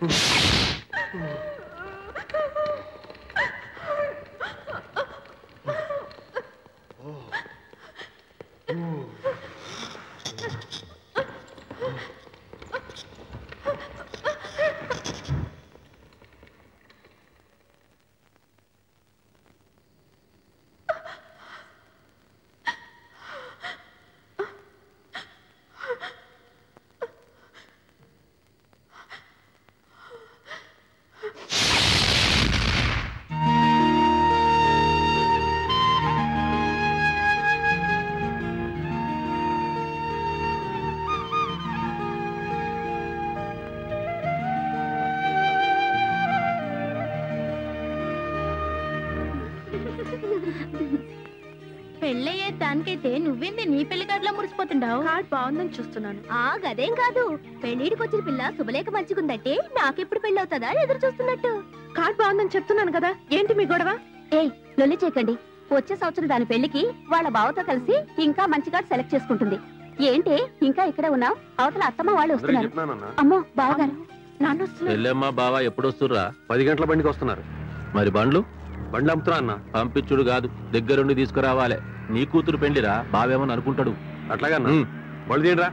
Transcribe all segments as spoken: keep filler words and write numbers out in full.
పెళ్ళయ్యే దానికైతే నువ్వేంది నీ పెళ్లి కార్డులో మురిసిపోతుండావు? కార్డ్ బాగుందని చూస్తున్నాను. ఆ గదేం కాదు, పెళ్లిడికి వచ్చిన పిల్ల శుభలేఖ మంచిగుందంటే నాకెప్పుడు పెళ్లి అవుతుందా ఎదురు చూస్తున్నట్టు. కార్డ్ బాగుందని చెప్తున్నాను కదా, ఏంటి మీ గొడవ? ఏయ్ లొల్లి చేయకండి. వచ్చే సంవత్సరం దాని పెళ్లికి వాళ్ళ బావతో కలిసి ఇంకా మంచి కార్డు సెలెక్ట్ చేసుకుంటుంది. ఏంటి ఇంకా ఇక్కడే ఉన్నావు? అవతల అత్తమ్మ వాళ్ళు వస్తున్నారు. అమ్మో బావగారు నాన్న వస్తున్నారు. బావ ఎప్పుడు వస్తుర్రా? పది గంటల బండికి వస్తున్నారు. మరి బండ్లు బండ్లు అమ్ముతున్నా అన్న. పంపించుడు కాదు, దగ్గరుండి తీసుకురావాలి. నీ కూతురు పెళ్లిరా, బావేమని అనుకుంటాడు. అట్లాగా బళ్ళు తీయరా.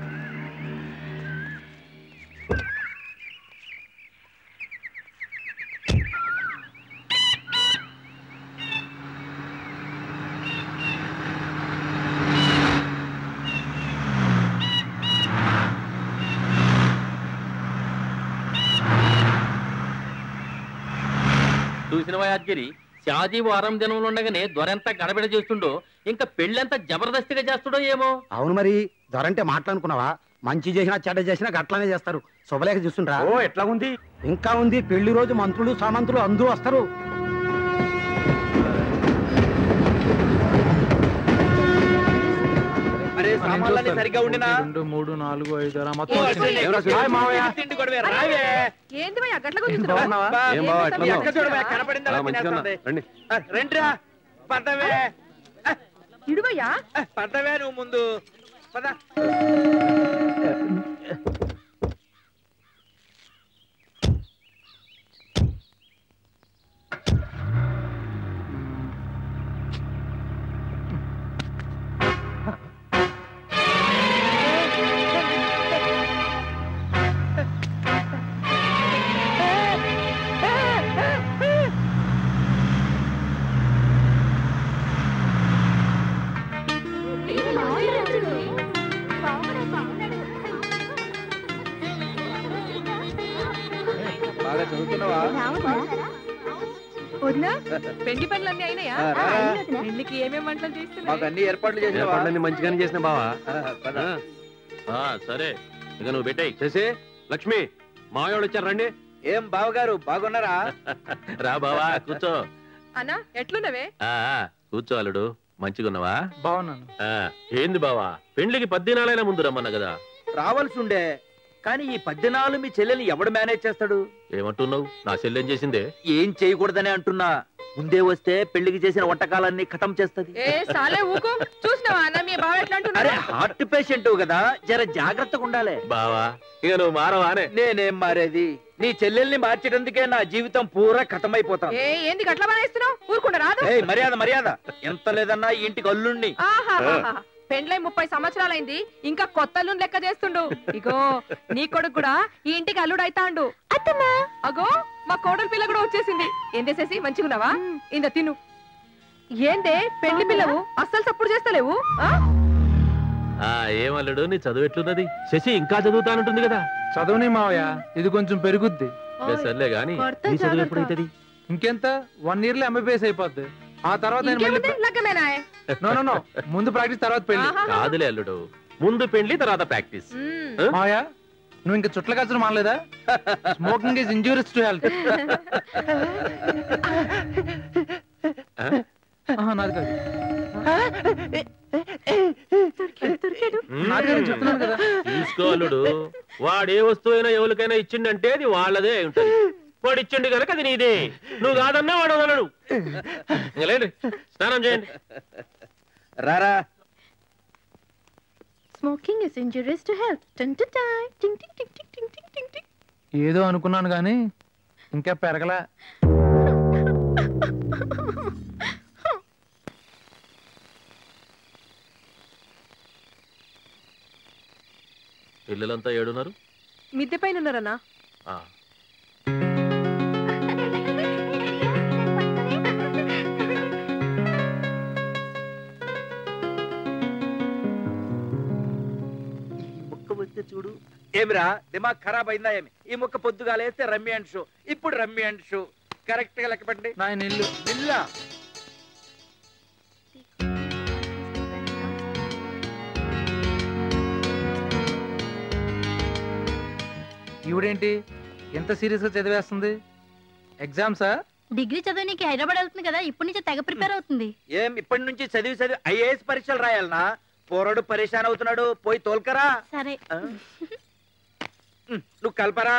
చూసినవా యాద్గిరి, షాజీ వారం జనంలో ఉండగానే దొరెంత గడబిడ చేస్తుండో, ఇంకా పెళ్ళంతా జబర్దస్తిగా చేస్తుండో ఏమో. అవును మరి, దొరంటే మాట్లాడుకున్నావా? మంచి చేసినా చెడ్డ చేసినా గట్లానే చేస్తారు. శుభలేఖ చూస్తుండ్రా? ఓ ఎట్లా ఉంది? ఇంకా ఉంది. పెళ్లి రోజు మంత్రులు సామంతులు అందరూ వస్తారు. సరిగా ఉండినా రెండు మూడు నాలుగు ఐదు రండిరా. పదవే ఇడువయ్యా, పదవే నువ్వు ముందు పద. పెళ్లి పనులు అన్ని అయినాయా? పెళ్లికి ఏమేమి వంటలు చేస్తున్నా? అన్ని ఏర్పాట్లు చేసిన మంచిగానే చేసిన బావా. సరే ఇక నువ్వు పెట్టాయి చేసి. లక్ష్మి మావాళ్ళు వచ్చారు, రండి. ఏం బావగారు బాగున్నారా? రా బావా కూర్చో. అన్నా ఎట్లున్నవే? కూర్చో అల్లుడు. మంచిగున్నావా? బాగున్నాను. ఏంది బావా, పెళ్లికి పద్దెనాలైనా ముందు రమ్మన్నా కదా. రావాల్సి ఉండే, కానీ ఈ పద్దెనాలు మీ చెల్లెల్ని ఎవడు మేనేజ్ చేస్తాడు? ఏమంటున్నావు? నా చెల్లెం చేసిందే. ఏం చేయకూడదని అంటున్నా. ముందే వస్తే పెళ్లికి చేసిన వంటకాలన్నీ ఖతం చేస్తది. అరే హార్ట్ పేషెంట్ కదా, జర జాగ్రత్తగా ఉండాలి. బావా ఇక నువ్వు మారవానే. నేనేం మారేది? నీ చెల్లెల్ని మార్చేటందుకే నా జీవితం పూరా ఖతమైపోతాం. ఏంది గట్ల మానేస్తున్నావు? ఊరుకుండా రాదు. మర్యాద మర్యాద. ఎంత లేదన్నా ఈ ఇంటికి అల్లుణ్ణి. పెండ్లై ముప్పై సంవత్సరాలైంది, ఇంకా కొత్త అల్లుని లెక్క చేస్తుండు. ఇగో నీ కొడుకు కూడా ఈ ఇంటికి అల్లుడు అయితాండు. అగో మా కోడలి పిల్ల కూడా వచ్చేసింది. ఏం చేసేసి మంచిగున్నావా? ఇంద తిను. ఏందే పెళ్లి పిల్లవు అస్సలు సప్పుడు చేస్తలేవు? ఏమల్లుడు నీ చదువు ఎట్లున్నది? శశి ఇంకా చదువుతానంటుంది కదా. చదువుని మావయ్య, ఇది కొంచెం పెరుగుద్ది. సర్లే గాని నీ చదువు ఎప్పుడైతుంది? ఇంకెంత వన్ ఇయర్ లో ఎంబీబీఎస్ అయిపోద్ది. ఆ తర్వాత ముందు ప్రాక్టీస్ తర్వాత పెళ్లి. కాదులే అల్లుడు, ముందు పెళ్లి తర్వాత ప్రాక్టీస్. మాయా నువ్వు ఇంకా చుట్ల కచ్చడం మానలేదా? Smoking is injurious to health. నాది కాదు, చెప్తున్నాను కదా. చూసుకో అల్లుడు, వాడే వస్తువు అయినా ఎవరికైనా ఇచ్చిండంటే అది వాళ్ళదే అయి ఉంటది. వాడు ఇచ్చిండు కనుక అది నీదే. నువ్వు కాదన్నా వాడు వదలడు. లేండి స్నానం చేయండి. రారా. Smoking is injurious to health. Ting ting ting ting ting ting ting ting ting. ఏదో అనుకున్నాను కానీ ఇంకా పెరగలా. పిల్లలంతా ఏడున్నారు? మిద్దె పైన ఉన్నారన్నా. చూడు ఏమిరా దిమాగ్ ఖరాబ్ అయిందా ఏమి? ఈ ముక్క పొద్దుగా లేస్తే రమ్మి అండ్ షో, ఇప్పుడు రమ్మి అండ్ షో. కరెక్ట్ గా లెక్క పెట్టండి. నా ఇల్లు ఇల్లా ఈవిడేంటి ఎంత సీరియస్ గా చదివేస్తుంది? ఎగ్జామ్సా? డిగ్రీ చదవడానికి హైదరాబాద్ వెళ్తుంది కదా, ఇప్పటి నుంచి తెగ ప్రిపేర్ అవుతుంది. ఏం ఇప్పటి నుంచి చదివి చదివి ఐఏఎస్ పరీక్షలు రాయాలనా? పోరాడు పరేషాన్ అవుతున్నాడు, పోయి తోల్కరా. సరే నువ్వు కల్పరా.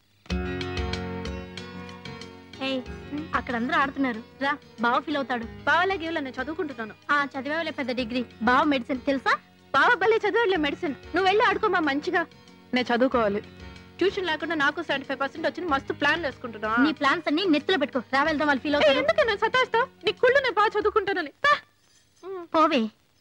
అక్కడ అందరూ ఆడుతున్నారు, రా. బావ ఫీల్ అవుతాడు. బావలాగే నేను చదువుకుంటున్నాను. ఆ చదివేవాళ్ళే పెద్ద డిగ్రీ. బావ మెడిసిన్ తెలుసా? బావ భలే చదివాడులే మెడిసిన్. నువ్వు వెళ్ళి ఆడుకోమా మంచిగా. నేను చదువుకోవాలి. ట్యూషన్ లేకుండా నాకు సెవెంటీ ఫైవ్ పర్సెంట్ వచ్చింది. మస్తు ప్లాన్ వేసుకుంటున్నా. నీ ప్లాన్స్ అన్ని నెత్తిలో పెట్టుకో, రా వెళ్దాం. వాళ్ళు ఫీల్ అవుతారు. ఎందుకు నేను సతాయిస్తా? నీ కుళ్ళు నేను బాగా చదువుకుంటానని. పోవే.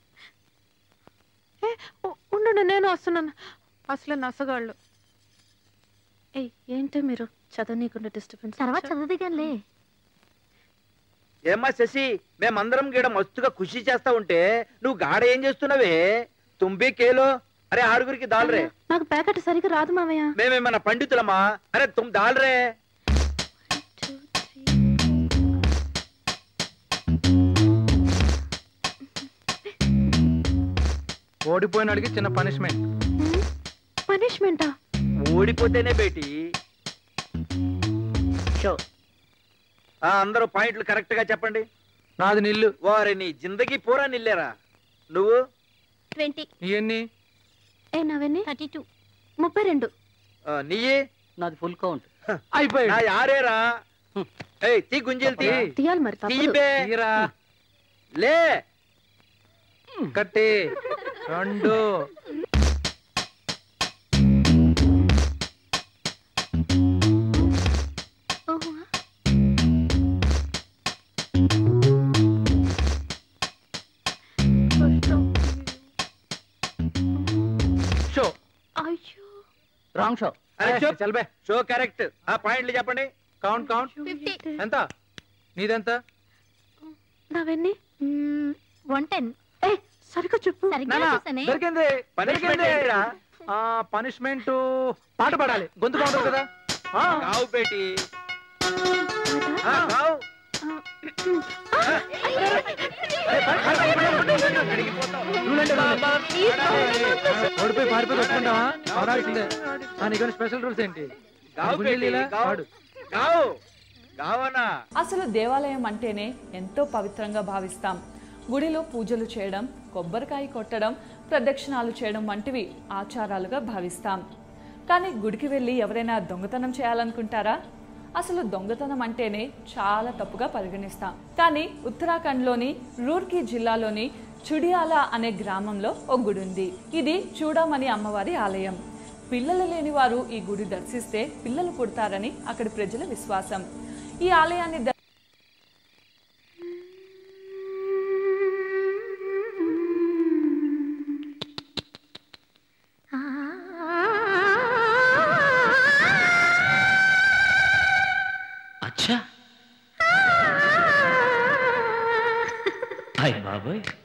ఉండు, నేను వస్తున్నాను. అసలు నసగాళ్ళు. ఏ ఏంటి మీరు చదవనీకుండా డిస్టర్బెన్స్? తర్వాత చదువుదిగానిలే. ఏమ్మా శశి, మేమందరం గీడ మస్తుగా ఖుషి చేస్తా ఉంటే నువ్వు గాడ ఏం చేస్తున్నావే? తుంబి కేలో. అరే ఆరుగురికి దాల్రే. నాకు ప్యాకెట్ సరిగ్గా రాదు మావయ్య. మేమేమన్నా పండితులమా? అరే తుమ్ దాల్రే. ఓడిపోయినాడికి చిన్న పనిష్మెంట్. పనిష్మెంటా? ఓడిపోతేనే బేటి. అందరూ పాయింట్లు కరెక్ట్ గా చెప్పండి. నాది నిల్లు. వారే నీ జిందగీ పూరా నిల్లేరా. నువ్వు ట్వంటీ. నీ ఎన్ని? ఏ నవెన్ని? Thirty two. ముప్పై రెండు. నీయే? నాది ఫుల్ కౌంట్. అయిపోయి నా యారేరా. ఏయ్ తీ గుంజీలు తీ. తీయాలి మరి. తీబే. తీరా. లే. కట్టి రెండు. షో. అయ్యో రాంగ్ షో. అరే చూప్. చల్బే. Show correct. ఆ పాయింట్లు చెప్పండి. Count count. ఫిఫ్టీ. ఎంత? నీదెంత? నవెన్ని? One ten. ఏ సరిగ్గా చెప్పు. సరిగ్గా చూసానే. దొరికింది. పనిష్మెంట్ ఏంటిరా? పనిష్మెంట్ పాట పాడాలి. గొంతు బాగుంటుంది కదా. కావు బేటి. కావు. ఓడిపోయి పారిపోయి పెట్టుకుంటావా? పాడాల్సిందే. నీకు స్పెషల్ రూల్స్ ఏంటి? అసలు దేవాలయం అంటేనే ఎంతో పవిత్రంగా భావిస్తాం. గుడిలో పూజలు చేయడం, కొబ్బరికాయ కొట్టడం, ప్రదక్షిణాలు చేయడం వంటివి ఆచారాలుగా భావిస్తాం. కానీ గుడికి వెళ్ళి ఎవరైనా దొంగతనం చేయాలనుకుంటారా? అసలు దొంగతనం అంటేనే చాలా తప్పుగా పరిగణిస్తాం. కానీ ఉత్తరాఖండ్లోని రూర్కీ జిల్లాలోని చుడియాలా అనే గ్రామంలో ఒక గుడి ఉంది. ఇది చూడమని అమ్మవారి ఆలయం. పిల్లలు లేని వారు ఈ గుడి దర్శిస్తే పిల్లలు పుడతారని అక్కడి ప్రజల విశ్వాసం. ఈ ఆలయాన్ని అచ్చా. హాయ్ బాబాయ్.